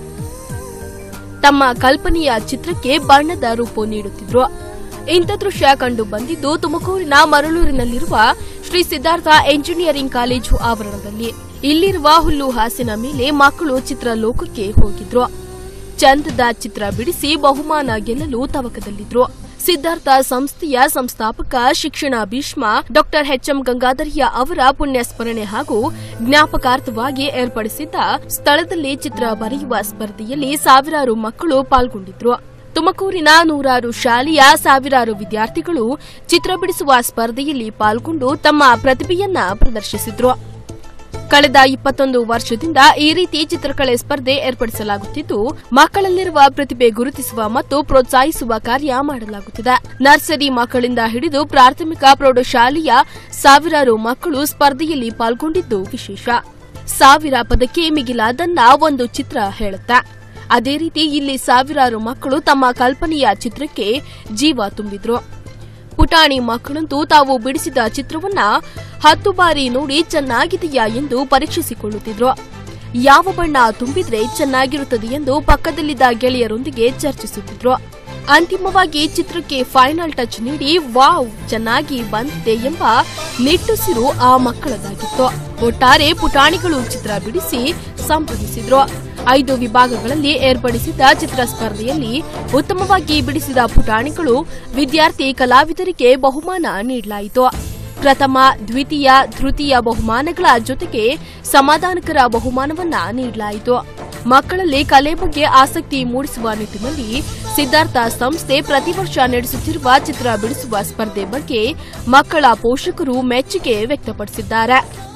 ತಮ್ಮ ಕಲ್ಪನೆಯ ಚಿತ್ರಕ್ಕೆ ಬಣ್ಣದ ರೂಪ ನೀಡುತ್ತಿದ್ರು. ಇಂಥ ದೃಶ್ಯ ಕಂಡು ಬಂದಿದ್ದು ತುಮಕೂರಿನ ಮರಳೂರಿನಲ್ಲಿರುವ ಶ್ರೀ ಸಿದ್ಧಾರ್ಥ ಎಂಜಿನಿಯರಿಂಗ್ ಕಾಲೇಜು ಆವರಣದಲ್ಲಿ. ಇಲ್ಲಿರುವ ಹುಲ್ಲು ಹಾಸಿನ ಮೇಲೆ ಮಕ್ಕಳು ಚಿತ್ರಲೋಕಕ್ಕೆ ಹೋಗಿದ್ರು. ಚಂದದ ಚಿತ್ರ ಬಿಡಿಸಿ ಬಹುಮಾನ ಗೆಲ್ಲಲು ತವಕದಲ್ಲಿದ್ರು. ಸಿದ್ಧಾರ್ಥ ಸಂಸ್ಥೆಯ ಸಂಸ್ಥಾಪಕ ಶಿಕ್ಷಣ ಭೀಷ್ಮ ಡಾಕ್ಟರ್ ಎಚ್ಎಂ ಗಂಗಾಧರಯ್ಯ ಅವರ ಪುಣ್ಯಸ್ಮರಣೆ ಹಾಗೂ ಜ್ಞಾಪಕಾರ್ಥವಾಗಿ ಏರ್ಪಡಿಸಿದ್ದ ಸ್ಥಳದಲ್ಲಿ ಚಿತ್ರ ಬರೆಯುವ ಸ್ಪರ್ಧೆಯಲ್ಲಿ ಸಾವಿರಾರು ಮಕ್ಕಳು ಪಾಲ್ಗೊಂಡಿದ್ರು. ತುಮಕೂರಿನ ನೂರಾರು ಶಾಲೆಯ ಸಾವಿರಾರು ವಿದ್ಯಾರ್ಥಿಗಳು ಚಿತ್ರ ಬಿಡಿಸುವ ಸ್ಪರ್ಧೆಯಲ್ಲಿ ಪಾಲ್ಗೊಂಡು ತಮ್ಮ ಪ್ರತಿಭೆಯನ್ನ ಪ್ರದರ್ಶಿಸಿದ್ರು. ಕಳೆದ ಇಪ್ಪತ್ತೊಂದು ವರ್ಷದಿಂದ ಈ ರೀತಿ ಚಿತ್ರಕಲೆ ಸ್ಪರ್ಧೆ ಏರ್ಪಡಿಸಲಾಗುತ್ತಿದ್ದು, ಮಕ್ಕಳಲ್ಲಿರುವ ಪ್ರತಿಭೆ ಗುರುತಿಸುವ ಮತ್ತು ಪ್ರೋತ್ಸಾಹಿಸುವ ಕಾರ್ಯ ಮಾಡಲಾಗುತ್ತಿದೆ. ನರ್ಸರಿ ಮಕ್ಕಳಿಂದ ಹಿಡಿದು ಪ್ರಾಥಮಿಕ ಪ್ರೌಢಶಾಲೆಯ ಸಾವಿರಾರು ಮಕ್ಕಳು ಸ್ಪರ್ಧೆಯಲ್ಲಿ ಪಾಲ್ಗೊಂಡಿದ್ದು ವಿಶೇಷ. ಸಾವಿರ ಪದಕ್ಕೆ ಮಿಗಿಲಾದನ್ನ ಒಂದು ಚಿತ್ರ ಹೇಳುತ್ತೆ. ಅದೇ ರೀತಿ ಇಲ್ಲಿ ಸಾವಿರಾರು ಮಕ್ಕಳು ತಮ್ಮ ಕಲ್ಪನೆಯ ಚಿತ್ರಕ್ಕೆ ಜೀವ ತುಂಬಿದ್ರು. ಪುಟಾಣಿ ಮಕ್ಕಳಂತೂ ತಾವು ಬಿಡಿಸಿದ ಚಿತ್ರವನ್ನ ಹತ್ತು ಬಾರಿ ನೋಡಿ ಚೆನ್ನಾಗಿದೆಯಾ ಎಂದು ಪರೀಕ್ಷಿಸಿಕೊಳ್ಳುತ್ತಿದ್ರು. ಯಾವ ಬಣ್ಣ ತುಂಬಿದ್ರೆ ಚೆನ್ನಾಗಿರುತ್ತದೆ ಎಂದು ಪಕ್ಕದಲ್ಲಿದ್ದ ಗೆಳೆಯರೊಂದಿಗೆ ಚರ್ಚಿಸುತ್ತಿದ್ರು. ಅಂತಿಮವಾಗಿ ಚಿತ್ರಕ್ಕೆ ಫೈನಲ್ ಟಚ್ ನೀಡಿ ವಾವ್ ಚೆನ್ನಾಗಿ ಬಂದಿದೆ ಎಂಬ ನಿಟ್ಟುಸಿರು ಆ ಮಕ್ಕಳದಾಗಿತ್ತು. ಒಟ್ಟಾರೆ ಪುಟಾಣಿಗಳು ಚಿತ್ರ ಬಿಡಿಸಿ ಸಂಭ್ರಮಿಸಿದ್ರು. ಐದು ವಿಭಾಗಗಳಲ್ಲಿ ಏರ್ಪಡಿಸಿದ್ದ ಚಿತ್ರ ಸ್ಪರ್ಧೆಯಲ್ಲಿ ಉತ್ತಮವಾಗಿ ಬಿಡಿಸಿದ ಪುಟಾಣಿಗಳು ವಿದ್ಯಾರ್ಥಿ ಕಲಾವಿದರಿಗೆ ಬಹುಮಾನ ನೀಡಲಾಯಿತು. ಪ್ರಥಮ, ದ್ವಿತೀಯ, ತೃತೀಯ ಬಹುಮಾನಗಳ ಜೊತೆಗೆ ಸಮಾಧಾನಕರ ಬಹುಮಾನವನ್ನ ನೀಡಲಾಯಿತು. ಮಕ್ಕಳಲ್ಲಿ ಕಲೆ ಬಗ್ಗೆ ಆಸಕ್ತಿ ಮೂಡಿಸುವ ನಿಟ್ಟಿನಲ್ಲಿ ಸಿದ್ಧಾರ್ಥ ಸಂಸ್ಥೆ ಪ್ರತಿ ವರ್ಷ ನಡೆಸುತ್ತಿರುವ ಚಿತ್ರ ಬಿಡಿಸುವ ಸ್ಪರ್ಧೆ ಬಗ್ಗೆ ಮಕ್ಕಳ ಪೋಷಕರು ಮೆಚ್ಚುಗೆ ವ್ಯಕ್ತಪಡಿಸಿದ್ದಾರೆ.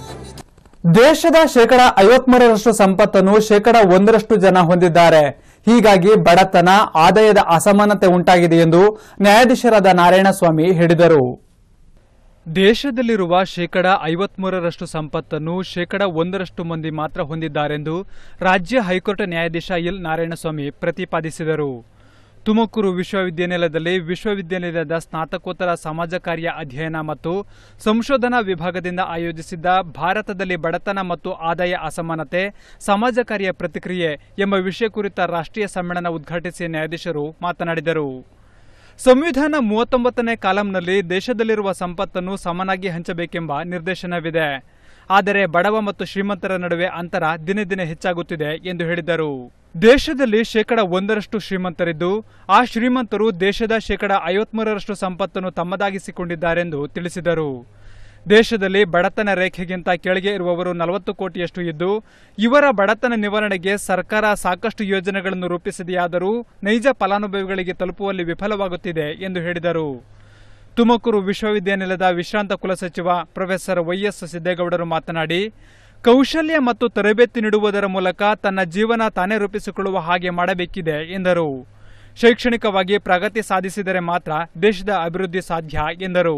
ದೇಶದ ಶೇಕಡ ಐವತ್ಮೂರರಷ್ಟು ಸಂಪತ್ತನ್ನು ಶೇಕಡ ಒಂದರಷ್ಟು ಜನ ಹೊಂದಿದ್ದಾರೆ. ಹೀಗಾಗಿ ಬಡತನ, ಆದಾಯದ ಅಸಮಾನತೆ ಉಂಟಾಗಿದೆ ಎಂದು ನ್ಯಾಯಾಧೀಶರಾದ ನಾರಾಯಣಸ್ವಾಮಿ ಹೇಳಿದರು. ದೇಶದಲ್ಲಿರುವ ಶೇಕಡ ಐವತ್ಮೂರರಷ್ಟು ಸಂಪತ್ತನ್ನು ಶೇಕಡ ಒಂದರಷ್ಟು ಮಂದಿ ಮಾತ್ರ ಹೊಂದಿದ್ದಾರೆಂದು ರಾಜ್ಯ ಹೈಕೋರ್ಟ್ ನ್ಯಾಯಾಧೀಶ ಎಲ್ ನಾರಾಯಣಸ್ವಾಮಿ ಪ್ರತಿಪಾದಿಸಿದರು. ತುಮಕೂರು ವಿಶ್ವವಿದ್ಯಾನಿಲಯದಲ್ಲಿ ವಿಶ್ವವಿದ್ಯಾನಿಲಯದ ಸ್ನಾತಕೋತ್ತರ ಸಮಾಜ ಕಾರ್ಯ ಅಧ್ಯಯನ ಮತ್ತು ಸಂಶೋಧನಾ ವಿಭಾಗದಿಂದ ಆಯೋಜಿಸಿದ್ದ ಭಾರತದಲ್ಲಿ ಬಡತನ ಮತ್ತು ಆದಾಯ ಅಸಮಾನತೆ ಸಮಾಜ ಕಾರ್ಯ ಪ್ರತಿಕ್ರಿಯೆ ಎಂಬ ವಿಷಯ ಕುರಿತ ರಾಷ್ಟ್ರೀಯ ಸಮ್ಮೇಳನ ಉದ್ಘಾಟಿಸಿ ನ್ಯಾಯಾಧೀಶರು ಮಾತನಾಡಿದರು. ಸಂವಿಧಾನ ಮೂವತ್ತೊಂಬತ್ತನೇ ಕಾಲಂನಲ್ಲಿ ದೇಶದಲ್ಲಿರುವ ಸಂಪತ್ತನ್ನು ಸಮನಾಗಿ ಹಂಚಬೇಕೆಂಬ ನಿರ್ದೇಶನವಿದೆ. ಆದರೆ ಬಡವ ಮತ್ತು ಶ್ರೀಮಂತರ ನಡುವೆ ಅಂತರ ದಿನೇ ದಿನೇ ಹೆಚ್ಚಾಗುತ್ತಿದೆ ಎಂದು ಹೇಳಿದರು. ದೇಶದಲ್ಲಿ ಶೇಕಡ ಒಂದರಷ್ಟು ಶ್ರೀಮಂತರಿದ್ದು ಆ ಶ್ರೀಮಂತರು ದೇಶದ ಶೇಕಡ ಐವತ್ಮೂರರಷ್ಟು ಸಂಪತ್ತನ್ನು ತಮ್ಮದಾಗಿಸಿಕೊಂಡಿದ್ದಾರೆಂದು ತಿಳಿಸಿದರು. ದೇಶದಲ್ಲಿ ಬಡತನ ರೇಖೆಗಿಂತ ಕೆಳಗೆ ಇರುವವರು ನಲವತ್ತು ಕೋಟಿಯಷ್ಟು ಇದ್ದು ಇವರ ಬಡತನ ನಿವಾರಣೆಗೆ ಸರ್ಕಾರ ಸಾಕಷ್ಟು ಯೋಜನೆಗಳನ್ನು ರೂಪಿಸಿದೆಯಾದರೂ ನೈಜ ಫಲಾನುಭವಿಗಳಿಗೆ ತಲುಪುವಲ್ಲಿ ವಿಫಲವಾಗುತ್ತಿದೆ ಎಂದು ಹೇಳಿದರು. ತುಮಕೂರು ವಿಶ್ವವಿದ್ಯಾನಿಲಯದ ವಿಶ್ರಾಂತ ಕುಲಸಚಿವ ಪ್ರೊಫೆಸರ್ ವೈಎಸ್ ಸಿದ್ದೇಗೌಡರು ಮಾತನಾಡಿ, ಕೌಶಲ್ಯ ಮತ್ತು ತರಬೇತಿ ನೀಡುವುದರ ಮೂಲಕ ತನ್ನ ಜೀವನ ತಾನೇ ರೂಪಿಸಿಕೊಳ್ಳುವ ಹಾಗೆ ಮಾಡಬೇಕಿದೆ ಎಂದರು. ಶೈಕ್ಷಣಿಕವಾಗಿ ಪ್ರಗತಿ ಸಾಧಿಸಿದರೆ ಮಾತ್ರ ದೇಶದ ಅಭಿವೃದ್ಧಿ ಸಾಧ್ಯ ಎಂದರು.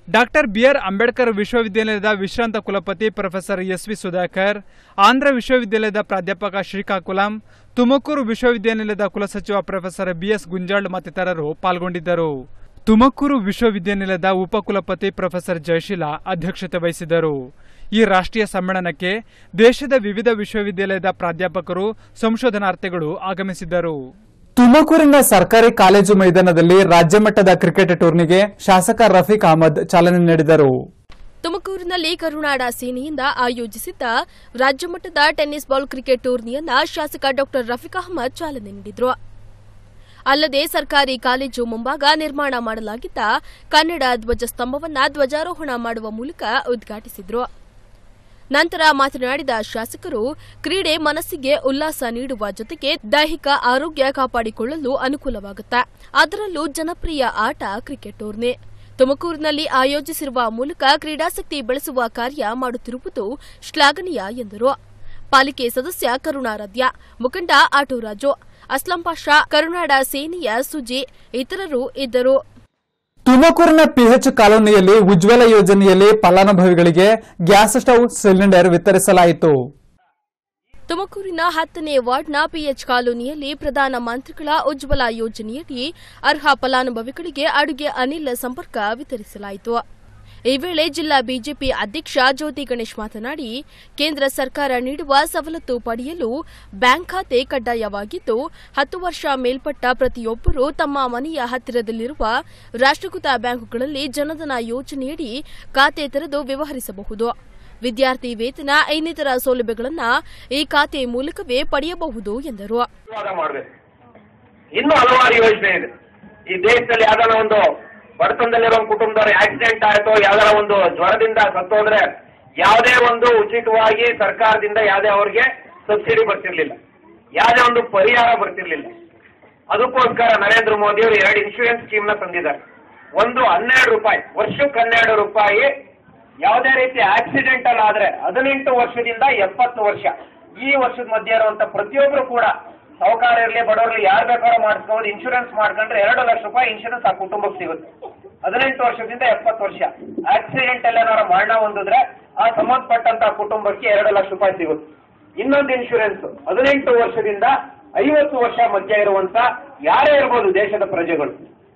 ಡಾಕ್ಟರ್ ಬಿಆರ್ ಅಂಬೇಡ್ಕರ್ ವಿಶ್ವವಿದ್ಯಾಲಯದ ವಿಶ್ರಾಂತ ಕುಲಪತಿ professor S V Sudhakar, Andhra ವಿಶ್ವವಿದ್ಯಾಲಯದ ಪ್ರಾಧ್ಯಾಪಕ ಶ್ರೀಕಾಕುಲಂ, ತುಮಕೂರು ವಿಶ್ವವಿದ್ಯಾನಿಲಯದ ಕುಲಸಚಿವ ಪ್ರೊಫೆಸರ್ ಬಿಎಸ್ ಗುಂಜಾಳ್ ಮತ್ತಿತರರು ಪಾಲ್ಗೊಂಡಿದ್ದರು. ತುಮಕೂರು ವಿಶ್ವವಿದ್ಯಾನಿಲಯದ ಉಪಕುಲಪತಿ ಪ್ರೊಫೆಸರ್ ಜಯಶೀಲಾ ಅಧ್ಯಕ್ಷತೆ ವಹಿಸಿದ್ದರು. ಈ ರಾಷ್ಟ್ರೀಯ ಸಮ್ಮೇಳನಕ್ಕೆ ದೇಶದ ವಿವಿಧ ವಿಶ್ವವಿದ್ಯಾಲಯದ ಪ್ರಾಧ್ಯಾಪಕರು, ಸಂಶೋಧನಾರ್ಥಿಗಳು ಆಗಮಿಸಿದ್ದರು. ತುಮಕೂರಿನ ಸರ್ಕಾರಿ ಕಾಲೇಜು ಮೈದಾನದಲ್ಲಿ ರಾಜ್ಯಮಟ್ಟದ ಕ್ರಿಕೆಟ್ ಟೂರ್ನಿಗೆ ಶಾಸಕ ರಫೀಕ್ ಅಹಮದ್ ಚಾಲನೆ ನೀಡಿದರು. ತುಮಕೂರಿನಲ್ಲಿ ಕರುನಾಡ ಸೇನೆಯಿಂದ ಆಯೋಜಿಸಿದ್ದ ರಾಜ್ಯಮಟ್ಟದ ಟೆನ್ನಿಸ್ ಬಾಲ್ ಕ್ರಿಕೆಟ್ ಟೂರ್ನಿಯನ್ನ ಶಾಸಕ ಡಾಕ್ಟರ್ ರಫೀಕ್ ಅಹಮದ್ ಚಾಲನೆ ನೀಡಿದರು. ಅಲ್ಲದೆ ಸರ್ಕಾರಿ ಕಾಲೇಜು ಮುಂಭಾಗ ನಿರ್ಮಾಣ ಮಾಡಲಾಗಿದ್ದ ಕನ್ನಡ ಧ್ವಜಸ್ತಂಭವನ್ನು ಧ್ವಜಾರೋಹಣ ಮಾಡುವ ಮೂಲಕ ಉದ್ಘಾಟಿಸಿದರು. ನಂತರ ಮಾತನಾಡಿದ ಶಾಸಕರು, ಕ್ರೀಡೆ ಮನಸ್ಸಿಗೆ ಉಲ್ಲಾಸ ನೀಡುವ ಜೊತೆಗೆ ದೈಹಿಕ ಆರೋಗ್ಯ ಕಾಪಾಡಿಕೊಳ್ಳಲು ಅನುಕೂಲವಾಗುತ್ತೆ. ಅದರಲ್ಲೂ ಜನಪ್ರಿಯ ಆಟ ಕ್ರಿಕೆಟ್ ಟೂರ್ನಿ. ತುಮಕೂರಿನಲ್ಲಿ ಆಯೋಜಿಸಿರುವ ಮೂಲಕ ಕ್ರೀಡಾಸಕ್ತಿ ಬೆಳೆಸುವ ಕಾರ್ಯ ಮಾಡುತ್ತಿರುವುದು ಶ್ಲಾಘನೀಯ ಎಂದರು. ಪಾಲಿಕೆ ಸದಸ್ಯ ಕರುಣಾರಾಧ್ಯ, ಮುಖಂಡ ಆಟೋರಾಜು, ಅಸ್ಲಂ ಪಾಷಾ, ಕರುನಾಡ ಸೇನೆಯ ಸುಜಿ ಇತರರು ಇದ್ದರು. ತುಮಕೂರಿನ ಪಿಎಚ್ ಕಾಲೋನಿಯಲ್ಲಿ ಉಜ್ವಲ ಯೋಜನೆಯಲ್ಲಿ ಫಲಾನುಭವಿಗಳಿಗೆ ಗ್ಯಾಸ್ ಸ್ಟವ್ ಸಿಲಿಂಡರ್ ವಿತರಿಸಲಾಯಿತು. ತುಮಕೂರಿನ ಹತ್ತನೇ ವಾರ್ಡ್ನ ಪಿಎಚ್ ಕಾಲೋನಿಯಲ್ಲಿ ಪ್ರಧಾನ ಮಂತ್ರಿಗಳ ಉಜ್ವಲ ಯೋಜನೆಯಡಿ ಅರ್ಹ ಫಲಾನುಭವಿಗಳಿಗೆ ಅಡುಗೆ ಅನಿಲ ಸಂಪರ್ಕ ವಿತರಿಸಲಾಯಿತು. ಈ ವೇಳೆ ಜಿಲ್ಲಾ ಬಿಜೆಪಿ ಅಧ್ಯಕ್ಷ ಜ್ಯೋತಿ ಗಣೇಶ್ ಮಾತನಾಡಿ, ಕೇಂದ್ರ ಸರ್ಕಾರ ನೀಡುವ ಸವಲತ್ತು ಪಡೆಯಲು ಬ್ಯಾಂಕ್ ಖಾತೆ ಕಡ್ಡಾಯವಾಗಿದ್ದು, ಹತ್ತು ವರ್ಷ ಮೇಲ್ಪಟ್ಟ ಪ್ರತಿಯೊಬ್ಬರು ತಮ್ಮ ಮನೆಯ ಹತ್ತಿರದಲ್ಲಿರುವ ರಾಷ್ಟ್ರೀಕೃತ ಬ್ಯಾಂಕುಗಳಲ್ಲಿ ಜನಧನ ಯೋಜನೆಯಡಿ ಖಾತೆ ತೆರೆದು ವ್ಯವಹರಿಸಬಹುದು. ವಿದ್ಯಾರ್ಥಿ ವೇತನ ಇನ್ನಿತರ ಸೌಲಭ್ಯಗಳನ್ನು ಈ ಖಾತೆ ಮೂಲಕವೇ ಪಡೆಯಬಹುದು ಎಂದರು. ಇನ್ನೂ ಹಲವಾರು ಯೋಜನೆ ಇದೆ ಈ ದೇಶದಲ್ಲಿ. ಯಾವ್ದಾರ ಒಂದು ಬಡತನದಲ್ಲಿರೋ ಕುಟುಂಬದವ್ರು ಆಕ್ಸಿಡೆಂಟ್ ಆಯ್ತು, ಯಾವ್ದಾರ ಒಂದು ಜ್ವರದಿಂದ ಸತ್ತೋದ್ರೆ ಯಾವುದೇ ಒಂದು ಉಚಿತವಾಗಿ ಸರ್ಕಾರದಿಂದ ಯಾವುದೇ ಅವ್ರಿಗೆ ಸಬ್ಸಿಡಿ ಬರ್ತಿರ್ಲಿಲ್ಲ, ಯಾವುದೇ ಒಂದು ಪರಿಹಾರ ಬರ್ತಿರ್ಲಿಲ್ಲ. ಅದಕ್ಕೋಸ್ಕರ ನರೇಂದ್ರ ಮೋದಿ ಅವರು ಎರಡು ಇನ್ಶೂರೆನ್ಸ್ ಸ್ಕೀಮ್ ನ ತಂದಿದ್ದಾರೆ. ಒಂದು ಹನ್ನೆರಡು ರೂಪಾಯಿ ವರ್ಷಕ್ಕೆ ಹನ್ನೆರಡು ರೂಪಾಯಿ ಯಾವುದೇ ರೀತಿ ಆಕ್ಸಿಡೆಂಟಲ್ ಆದ್ರೆ ಹದಿನೆಂಟು ವರ್ಷದಿಂದ ಎಪ್ಪತ್ತು ವರ್ಷ ಈ ವರ್ಷದ ಮಧ್ಯೆ ಇರುವಂತ ಪ್ರತಿಯೊಬ್ಬರು ಕೂಡ ಸಾಹುಕಾರ ಇರಲಿ ಬಡವರಲ್ಲಿ ಯಾರು ಬೇಕಾದ್ರೂ ಮಾಡಿಸ್ಕೋಬಹುದು. ಇನ್ಶೂರೆನ್ಸ್ ಮಾಡ್ಕೊಂಡ್ರೆ ಎರಡು ಲಕ್ಷ ರೂಪಾಯಿ ಇನ್ಶೂರೆನ್ಸ್ ಆ ಕುಟುಂಬಕ್ಕೆ ಸಿಗುತ್ತೆ. ಹದಿನೆಂಟು ವರ್ಷದಿಂದ ಎಪ್ಪತ್ತು ವರ್ಷ ಆಕ್ಸಿಡೆಂಟ್ ಏನಾದ್ರು ಮರಣ ಹೊಂದಿದ್ರೆ ಆ ಸಂಬಂಧಪಟ್ಟಂತ ಕುಟುಂಬಕ್ಕೆ ಎರಡು ಲಕ್ಷ ರೂಪಾಯಿ ಸಿಗುತ್ತೆ. ಇನ್ನೊಂದು ಇನ್ಶೂರೆನ್ಸ್ ಹದಿನೆಂಟು ವರ್ಷದಿಂದ ಐವತ್ತು ವರ್ಷ ಮಧ್ಯ ಇರುವಂತ ಯಾರೇ ಇರ್ಬೋದು ದೇಶದ ಪ್ರಜೆಗಳು,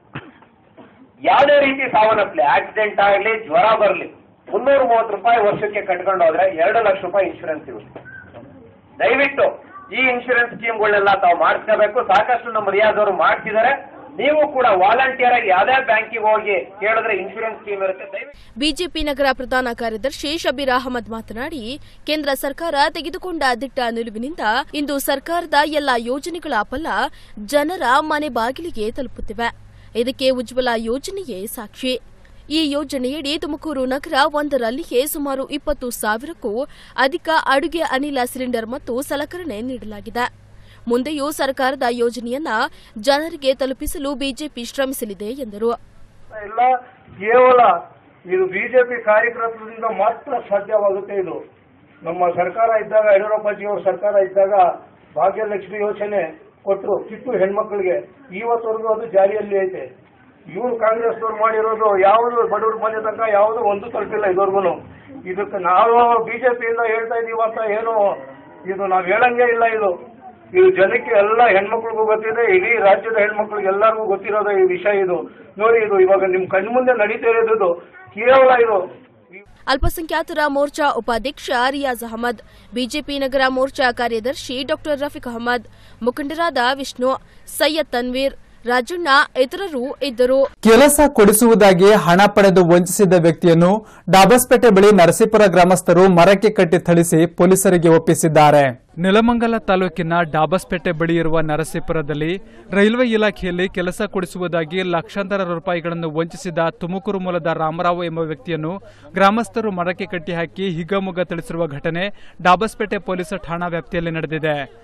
ಯಾವುದೇ ರೀತಿ ಸಾವನ್ನಪ್ಪಲಿ, ಆಕ್ಸಿಡೆಂಟ್ ಆಗಲಿ, ಜ್ವರ ಬರಲಿ, ಮುನ್ನೂರ ಮೂವತ್ತು ರೂಪಾಯಿ ವರ್ಷಕ್ಕೆ ಕಟ್ಕೊಂಡು ಹೋದ್ರೆ ಎರಡು ಲಕ್ಷ ರೂಪಾಯಿ ಇನ್ಶೂರೆನ್ಸ್ ಸಿಗುತ್ತೆ. ದಯವಿಟ್ಟು ಈ ಇನ್ಶೂರೆನ್ಸ್ ಸ್ಕೀಮ್ಗಳನ್ನೆಲ್ಲ ತಾವು ಮಾಡಿಸ್ಕೋಬೇಕು. ಸಾಕಷ್ಟು ನಮ್ಮ ರಿಯಾದವರು ಮಾಡ್ತಿದ್ದಾರೆ. ನೀವು ಕೂಡ ವಾಲಂಟಿಯರ್ ಆಗಿ ಯಾವುದೇ ಬ್ಯಾಂಕಿಗೆ ಹೋಗಿ ಕೇಳಿದ್ರೆ ಇನ್ಶೂರೆನ್ಸ್ ಸ್ಕೀಮ್ ಇರುತ್ತೆ. ಬಿಜೆಪಿ ನಗರ ಪ್ರಧಾನ ಕಾರ್ಯದರ್ಶಿ ಶಬೀರ್ ಅಹಮದ್ ಮಾತನಾಡಿ, ಕೇಂದ್ರ ಸರ್ಕಾರ ತೆಗೆದುಕೊಂಡ ದಿಟ್ಟ ನಿಲುವಿನಿಂದ ಇಂದು ಸರ್ಕಾರದ ಎಲ್ಲಾ ಯೋಜನೆಗಳ ಫಲ ಜನರ ಮನೆ ಬಾಗಿಲಿಗೆ ತಲುಪುತ್ತಿವೆ. ಇದಕ್ಕೆ ಉಜ್ವಲ ಯೋಜನೆಯೇ ಸಾಕ್ಷಿ. ಈ ಯೋಜನೆಯಡಿ ತುಮಕೂರು ನಗರ ಒಂದರಲ್ಲಿಯೇ ಸುಮಾರು ಇಪ್ಪತ್ತು ಸಾವಿರಕ್ಕೂ ಅಧಿಕ ಅಡುಗೆ ಅನಿಲ ಸಿಲಿಂಡರ್ ಮತ್ತು ಸಲಕರಣೆ ನೀಡಲಾಗಿದೆ. ಮುಂದೆಯೂ ಸರ್ಕಾರದ ಯೋಜನೆಯನ್ನ ಜನರಿಗೆ ತಲುಪಿಸಲು ಬಿಜೆಪಿ ಶ್ರಮಿಸಲಿದೆ ಎಂದರು. ಎಲ್ಲ ಕೇವಲ ಇದು ಬಿಜೆಪಿ ಕಾರ್ಯಕರ್ತರಿಂದ ಮಾತ್ರ ಸಾಧ್ಯವಾಗುತ್ತೆ. ಇದು ನಮ್ಮ ಸರ್ಕಾರ ಇದ್ದಾಗ, ಯಡಿಯೂರಪ್ಪಜಿಯವರ ಸರ್ಕಾರ ಇದ್ದಾಗ ಭಾಗ್ಯಲಕ್ಷ್ಮಿ ಯೋಜನೆ ಕೊಟ್ಟರು ಕಿತ್ತು ಹೆಣ್ಮಕ್ಳಿಗೆ. ಇವತ್ತವರೆಗೂ ಅದು ಜಾರಿಯಲ್ಲಿ ಐತೆ. ಇವರು ಕಾಂಗ್ರೆಸ್ನವ್ರು ಮಾಡಿರೋದು ಯಾವುದು ಬಡವರು ಬಂದ ತನಕ ಯಾವುದು ಒಂದು ತಲುಪಿಲ್ಲ ಇದುವರೆಗೂ. ಇದಕ್ಕೆ ನಾವು ಬಿಜೆಪಿಯಿಂದ ಹೇಳ್ತಾ ಇದೀವಿ ಅಂತ ಏನು ಇದು ನಾವು ಹೇಳಂಗೇ ಇಲ್ಲ. ಇದು ಇದು ಜನಕ್ಕೆ ಎಲ್ಲ ಹೆಣ್ಮಕ್ಳಿಗೂ ಗೊತ್ತಿದೆ, ಇಡೀ ರಾಜ್ಯದ ಹೆಣ್ಮಕ್ಳಿಗೆ ಎಲ್ಲರಿಗೂ ಗೊತ್ತಿರೋದು ಈ ವಿಷಯ. ಇದು ನೋಡಿ, ಇದು ಇವಾಗ ನಿಮ್ ಕಣ್ಮುಂದೆ ನಡೀತಾ ಇರೋದು ಕೇವಲ ಇದು. ಅಲ್ಪಸಂಖ್ಯಾತರ ಮೋರ್ಚಾ ಉಪಾಧ್ಯಕ್ಷ ರಿಯಾಜ್ ಅಹಮದ್, ಬಿಜೆಪಿ ನಗರ ಮೋರ್ಚಾ ಕಾರ್ಯದರ್ಶಿ ಡಾಕ್ಟರ್ ರಫೀಕ್ ಅಹಮದ್, ಮುಖಂಡರಾದ ವಿಷ್ಣು, ಸೈಯದ್ ತನ್ವೀರ್, ರಾಜಣ್ಣ ಇತರರು ಇದ್ದರು. ಕೆಲಸ ಕೊಡಿಸುವುದಾಗಿ ಹಣ ಪಡೆದು ವಂಚಿಸಿದ ವ್ಯಕ್ತಿಯನ್ನು ಡಾಬಸ್ಪೇಟೆ ಬಳಿ ನರಸೀಪುರ ಗ್ರಾಮಸ್ಥರು ಮರಕ್ಕೆ ಕಟ್ಟಿ ಥಳಿಸಿ ಪೊಲೀಸರಿಗೆ ಒಪ್ಪಿಸಿದ್ದಾರೆ. ನೆಲಮಂಗಲ ತಾಲೂಕಿನ ಡಾಬಸ್ಪೇಟೆ ಬಳಿ ಇರುವ ನರಸೀಪುರದಲ್ಲಿ ರೈಲ್ವೆ ಇಲಾಖೆಯಲ್ಲಿ ಕೆಲಸ ಕೊಡಿಸುವುದಾಗಿ ಲಕ್ಷಾಂತರ ರೂಪಾಯಿಗಳನ್ನು ವಂಚಿಸಿದ ತುಮಕೂರು ಮೂಲದ ರಾಮರಾವ್ ಎಂಬ ವ್ಯಕ್ತಿಯನ್ನು ಗ್ರಾಮಸ್ಥರು ಮರಕ್ಕೆ ಕಟ್ಟಿ ಹಾಕಿ ಹಿಗ್ಗಾಮುಗ್ಗಾ ಥಳಿಸಿರುವ ಘಟನೆ ಡಾಬಸ್ಪೇಟೆ ಪೊಲೀಸ್ ಠಾಣಾ ವ್ಯಾಪ್ತಿಯಲ್ಲಿ ನಡೆದಿದೆ.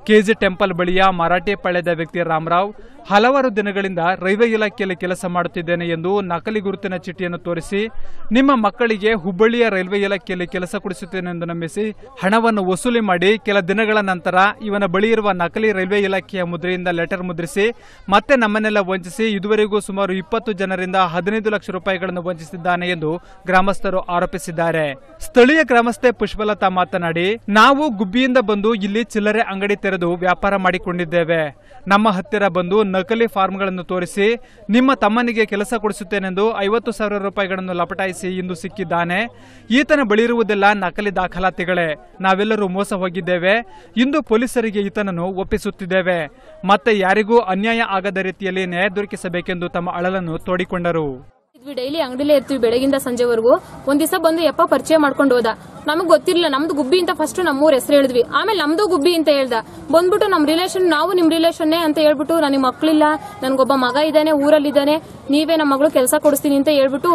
ಕೆಜಿ ಟೆಂಪಲ್ ಬಳಿಯ ಮರಾಠಿ ಪಾಳ್ಯದ ವ್ಯಕ್ತಿ ರಾಮರಾವ್ ಹಲವಾರು ದಿನಗಳಿಂದ ರೈಲ್ವೆ ಇಲಾಖೆಯಲ್ಲಿ ಕೆಲಸ ಮಾಡುತ್ತಿದ್ದೇನೆ ಎಂದು ನಕಲಿ ಗುರುತಿನ ಚೀಟಿಯನ್ನು ತೋರಿಸಿ ನಿಮ್ಮ ಮಕ್ಕಳಿಗೆ ಹುಬ್ಬಳ್ಳಿಯ ರೈಲ್ವೆ ಇಲಾಖೆಯಲ್ಲಿ ಕೆಲಸ ಕೊಡಿಸುತ್ತೇನೆ ಎಂದು ನಂಬಿಸಿ ಹಣವನ್ನು ವಸೂಲಿ ಮಾಡಿ ಕೆಲ ದಿನಗಳ ನಂತರ ಇವನ ಬಳಿ ಇರುವ ನಕಲಿ ರೈಲ್ವೆ ಇಲಾಖೆಯ ಮುದ್ರೆಯಿಂದ ಲೆಟರ್ ಮುದ್ರಿಸಿ ಮತ್ತೆ ನಮ್ಮನ್ನೆಲ್ಲ ವಂಚಿಸಿ ಇದುವರೆಗೂ ಸುಮಾರು ಇಪ್ಪತ್ತು ಜನರಿಂದ ಹದಿನೈದು ಲಕ್ಷ ರೂಪಾಯಿಗಳನ್ನು ವಂಚಿಸಿದ್ದಾನೆ ಎಂದು ಗ್ರಾಮಸ್ಥರು ಆರೋಪಿಸಿದ್ದಾರೆ. ಸ್ಥಳೀಯ ಗ್ರಾಮಸ್ಥೆ ಪುಷ್ಪಲತಾ ಮಾತನಾಡಿ, ನಾವು ಗುಬ್ಬಿಯಿಂದ ಬಂದು ಇಲ್ಲಿ ಚಿಲ್ಲರೆ ಅಂಗಡಿ ತೆರೆದು ವ್ಯಾಪಾರ ಮಾಡಿಕೊಂಡಿದ್ದೇವೆ. ನಮ್ಮ ಹತ್ತಿರ ಬಂದು ನಕಲಿ ಫಾರ್ಮ್ಗಳನ್ನು ತೋರಿಸಿ ನಿಮ್ಮ ತಮ್ಮನಿಗೆ ಕೆಲಸ ಕೊಡಿಸುತ್ತೇನೆಂದು ಐವತ್ತು ಸಾವಿರ ರೂಪಾಯಿಗಳನ್ನು ಲಪಟಾಯಿಸಿ ಇಂದು ಸಿಕ್ಕಿದ್ದಾನೆ. ಈತನ ಬಳಿಯಿರುವುದೆಲ್ಲ ನಕಲಿ ದಾಖಲಾತಿಗಳೇ. ನಾವೆಲ್ಲರೂ ಮೋಸ ಹೋಗಿದ್ದೇವೆ. ಇಂದು ಪೊಲೀಸರಿಗೆ ಈತನನ್ನು ಒಪ್ಪಿಸುತ್ತಿದ್ದೇವೆ. ಮತ್ತೆ ಯಾರಿಗೂ ಅನ್ಯಾಯ ಆಗದ ರೀತಿಯಲ್ಲಿ ನ್ಯಾಯ ದೊರಕಿಸಬೇಕೆಂದು ತಮ್ಮ ಅಳಲನ್ನು ತೋಡಿಕೊಂಡರು. ಡೈಲಿ ಅಂಗಡಿಲೇ ಇರ್ತೀವಿ ಬೆಳಗಿಂದ ಸಂಜೆವರೆಗೂ. ಒಂದ್ ದಿವಸ ಬಂದು ಯಪ್ಪ ಪರಿಚಯ ಮಾಡ್ಕೊಂಡು ಹೋದ. ನಮಗ್ ಗೊತ್ತಿರಲಿಲ್ಲ ನಮ್ದು ಗುಬ್ಬಿ ಅಂತ ಫಸ್ಟ್ ನಮ್ಮೂರ್ ಹೆಸರು ಹೇಳಿದ್ವಿ. ಆಮೇಲೆ ನಮ್ದು ಗುಬ್ಬಿ ಅಂತ ಹೇಳ್ದ. ಬಂದ್ಬಿಟ್ಟು ನಮ್ ರಿಲೇಷನ್ ನಾವು ನಿಮ್ ರಿಲೇಷನ್ನೇ ಅಂತ ಹೇಳ್ಬಿಟ್ಟು ನನಗೆ ಮಕ್ಳಿಲ್ಲ, ನನ್ಗೊಬ್ಬ ಮಗ ಇದ್ದಾನೆ, ಊರಲ್ಲಿದ್ದಾನೆ, ನೀವೇ ನಮ್ಮ ಮಗಳು ಕೆಲಸ ಕೊಡಿಸ್ತೀನಿ ಅಂತ ಹೇಳ್ಬಿಟ್ಟು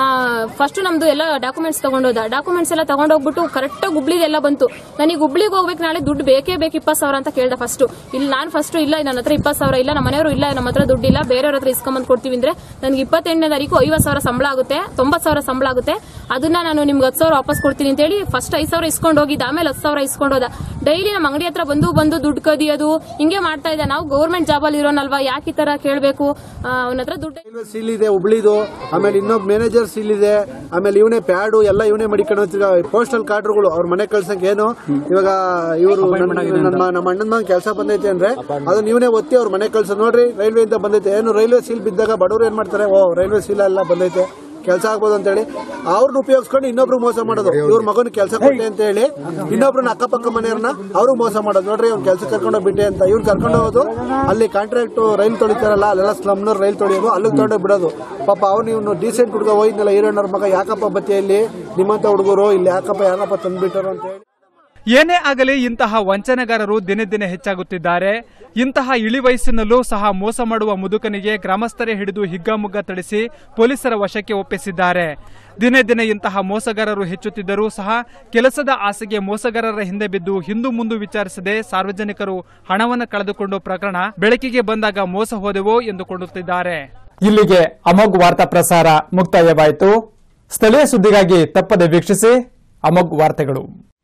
ಫಸ್ಟ್ ನಮ್ದು ಎಲ್ಲ ಡಾಕ್ಯುಮೆಂಟ್ಸ್ ತಗೊಂಡೋದ. ಡಾಕ್ಯುಮೆಂಟ್ಸ್ ಎಲ್ಲ ತಗೊಂಡೋಗ್ಬಿಟ್ಟು ಕರೆಕ್ಟ್ ಗುಬ್ಳಿದೆಲ್ಲ ಬಂತು. ನನಗೆ ಗುಬ್ಳಿಗೆ ಹೋಗ್ಬೇಕು, ನಾಳೆ ದುಡ್ಡು ಬೇಕೇ ಬೇಕು ಇಪ್ಪತ್ತು ಸಾವಿರ ಅಂತ ಕೇಳ್ದ. ಫಸ್ಟ್ ಇಲ್ಲಿ ನಾನು ಫಸ್ಟ್ ಇಲ್ಲ ನನ್ನ ಹತ್ರ ಇಪ್ಪತ್ತು ಸಾವಿರ ಇಲ್ಲ, ನಮ್ಮ ಮನೆಯವರು ಇಲ್ಲ, ನಮ್ಮ ಹತ್ರ ದುಡ್ಡಿಲ್ಲ, ಬೇರೆಯವ್ರ ಹತ್ರ ಇಸ್ಕೊಂಬಂದ್ ಕೊಡ್ತೀವಿ ಅಂದ್ರೆ ನನಗೆ ಇಪ್ಪತ್ತೆಂಟನೇ ತಾರೀಕು ಐವತ್ತು ಸಾವಿರ ಸಂಬಳ ಆಗುತ್ತೆ, ತೊಂಬತ್ತು ಸಾವಿರ ಸಂಬಳ ಆಗುತ್ತೆ, ಅದನ್ನ ನಾನು ನಿಮ್ಗೆ ಹತ್ತು ಸಾವಿರ ವಾಪಸ್ ಕೊಡ್ತೀನಿ ಅಂತ ಹೇಳಿ ಫಸ್ಟ್ ಐದು ಸಾವಿರ ಇಸ್ಕೊಂಡು ಹೋಗಿದ್ದ. ಆಮೇಲೆ ಹತ್ತು ಸಾವಿರ ಇಸ್ಕೊಂಡೋದ. ಡೈಲಿ ನಮ್ಮ ಅಂಗಡಿ ಹತ್ರ ಬಂದು ಬಂದು ದುಡ್ಡು ಕದಿಯೋದು ಹಿಂಗೆ ಮಾಡ್ತಾ ಇದ್ದ. ನಾವು ಗೌರ್ಮೆಂಟ್ ಜಾಬ್ ಅಲ್ಲಿ ಇರೋನಲ್ವಾ, ಯಾಕೆ ಈ ತರ ಕೇಳಬೇಕು? ಅವನ ಹತ್ರ ದುಡ್ಡು ಸೀಲ್ ಇದೆ ಹುಬ್ಳಿದು, ಆಮೇಲೆ ಇನ್ನೊಬ್ಬ ಮ್ಯಾನೇಜರ್ ಸೀಲ್ ಇದೆ, ಆಮೇಲೆ ಇವನೇ ಪ್ಯಾಡು ಎಲ್ಲ ಇವನೇ ಮಡಿಕೊಂಡು ಪೋಸ್ಟಲ್ ಕಾರ್ಡ್ಗಳು ಅವ್ರ ಮನೆ ಕಳ್ಸಂಗೆ ಏನು ಇವಾಗ ಇವರು ನಮ್ಮ ಅಣ್ಣನ ಮಗ ಕೆಲಸ ಬಂದೈತೆ ಅಂದ್ರೆ ಅದನ್ನ ಇವನೇ ಒತ್ತಿ ಅವ್ರ ಮನೆ ಕಳ್ಸ ನೋಡ್ರಿ ರೈಲ್ವೆ ಇಂದ ಬಂದೈತೆ. ಏನು ರೈಲ್ವೆ ಸೀಲ್ ಬಿದ್ದಾಗ ಬಡವರು ಏನ್ ಮಾಡ್ತಾರೆ, ಓ ರೈಲ್ವೆ ಸೀಲ್ ಎಲ್ಲ ಬಂದೈತೆ ಕೆಲಸ ಆಗ್ಬೋದು ಅಂತ ಹೇಳಿ ಅವ್ರನ್ನ ಉಪಯೋಗಿಸ್ಕೊಂಡು ಇನ್ನೊಬ್ರು ಮೋಸ ಮಾಡೋದು. ಇವ್ರ ಮಗನ ಕೆಲಸ ಕೊಟ್ಟೆ ಅಂತ ಹೇಳಿ ಇನ್ನೊಬ್ರನ್ನ ಅಕ್ಕಪಕ್ಕ ಮನೆಯವ್ರನ್ನ ಅವರು ಮೋಸ ಮಾಡೋದು. ನೋಡ್ರಿ ಅವ್ನು ಕೆಲಸ ಕರ್ಕೊಂಡೋಗ್ ಬಿಟ್ಟೆ ಅಂತ ಇವ್ರು ಕರ್ಕೊಂಡು ಹೋಗೋದು. ಅಲ್ಲಿ ಕಾಂಟ್ರಾಕ್ಟ್ ರೈಲ್ ತೊಳಿತಾರಲ್ಲ ಅಲ್ಲೆಲ್ಲ ಸ್ಲಮ್ನವ್ರು ರೈಲ್ ತೊಳಿಯೋದು, ಅಲ್ಲಿಗೆ ತೊಗೊಂಡೋಗಿ ಬಿಡೋದು. ಪಾಪ ಅವ್ನು ಇವ್ನು ಡೀಸೆಂಟ್ ಹುಡುಗ ಹೋಯ್ತಲ್ಲ ಹೀರೋಣ್ಣವ್ರ ಮಗ, ಯಾಕಪ್ಪ ಬತ್ತಿಯಲ್ಲಿ ನಿಮ್ಮಂತ ಹುಡುಗರು ಇಲ್ಲಿ ಯಾಕಪ್ಪ ಯಾರಪ್ಪ ತಂದ್ಬಿಟ್ಟರು ಅಂತ ಹೇಳಿ. ಏನೇ ಆಗಲಿ ಇಂತಹ ವಂಚನೆಗಾರರು ದಿನೇ ದಿನೇ ಹೆಚ್ಚಾಗುತ್ತಿದ್ದಾರೆ. ಇಂತಹ ಇಳಿ ವಯಸ್ಸಿನಲ್ಲೂ ಸಹ ಮೋಸ ಮಾಡುವ ಮುದುಕನಿಗೆ ಗ್ರಾಮಸ್ಥರೇ ಹಿಡಿದು ಹಿಗ್ಗಾಮುಗ್ಗಾ ಥಳಿಸಿ ಪೊಲೀಸರ ವಶಕ್ಕೆ ಒಪ್ಪಿಸಿದ್ದಾರೆ. ದಿನೇ ದಿನೇ ಇಂತಹ ಮೋಸಗಾರರು ಹೆಚ್ಚುತ್ತಿದ್ದರೂ ಸಹ ಕೆಲಸದ ಆಸೆಗೆ ಮೋಸಗಾರರ ಹಿಂದೆ ಬಿದ್ದು ಹಿಂದು ಮುಂದು ವಿಚಾರಿಸದೆ ಸಾರ್ವಜನಿಕರು ಹಣವನ್ನು ಕಳೆದುಕೊಂಡು ಪ್ರಕರಣ ಬೆಳಕಿಗೆ ಬಂದಾಗ ಮೋಸ ಹೋದೆವೋ ಎಂದುಕೊಳ್ಳುತ್ತಿದ್ದಾರೆ. ಇಲ್ಲಿಗೆ ಅಮೋಘ್ ವಾರ್ತಾ ಪ್ರಸಾರ ಮುಕ್ತಾಯವಾಯಿತು. ಸ್ಥಳೀಯ ಸುದ್ದಿಗಾಗಿ ತಪ್ಪದೆ ವೀಕ್ಷಿಸಿ ಅಮೋಘ್ ವಾರ್ತೆಗಳು.